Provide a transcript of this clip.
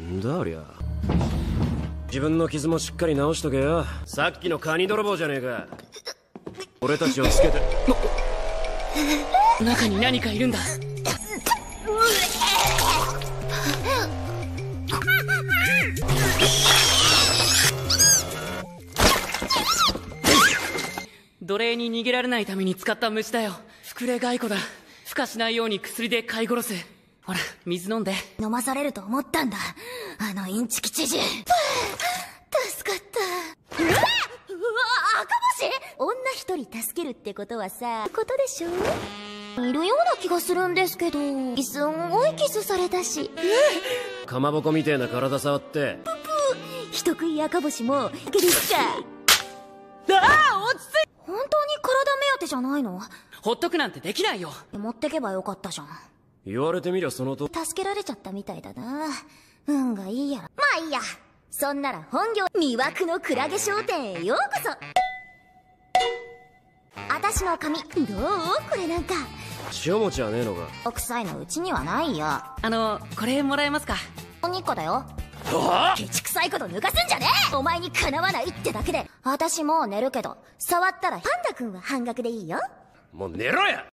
んだありゃ。自分の傷もしっかり治しとけよ。さっきのカニ泥棒じゃねえか。俺たちをつけて。 中に何かいるんだ。奴隷に逃げられないために使った虫だよ。膨れ骸骨だ。孵化しないように薬で飼い殺す。ほら、水飲んで。 飲まされると思ったんだ、あのインチキ知事。助かった。うわ赤星、女一人助けるってことはさ、ことでしょ。いるような気がするんですけど、すんごいキスされたし。 かまぼこみてえな体触って。 ププ人食い赤星もゲリッカ。 ああ、落ち着い。 本当に体目当てじゃないの？ ほっとくなんてできないよ。 持ってけばよかったじゃん。 言われてみりゃそのと。 助けられちゃったみたいだな。運がいいやら。まあいいや。そんなら本業魅惑のクラゲ商店へようこそ。あたしの髪どう？これなんか塩餅はねえのか。 奥さいのうちにはないよ。 これもらえますか？ 日個だよ。ケチくさいこと抜かすんじゃねえ。お前にかなわないってだけで。あたしもう寝るけど、触ったらパンダ君は半額でいいよ。 もう寝ろや。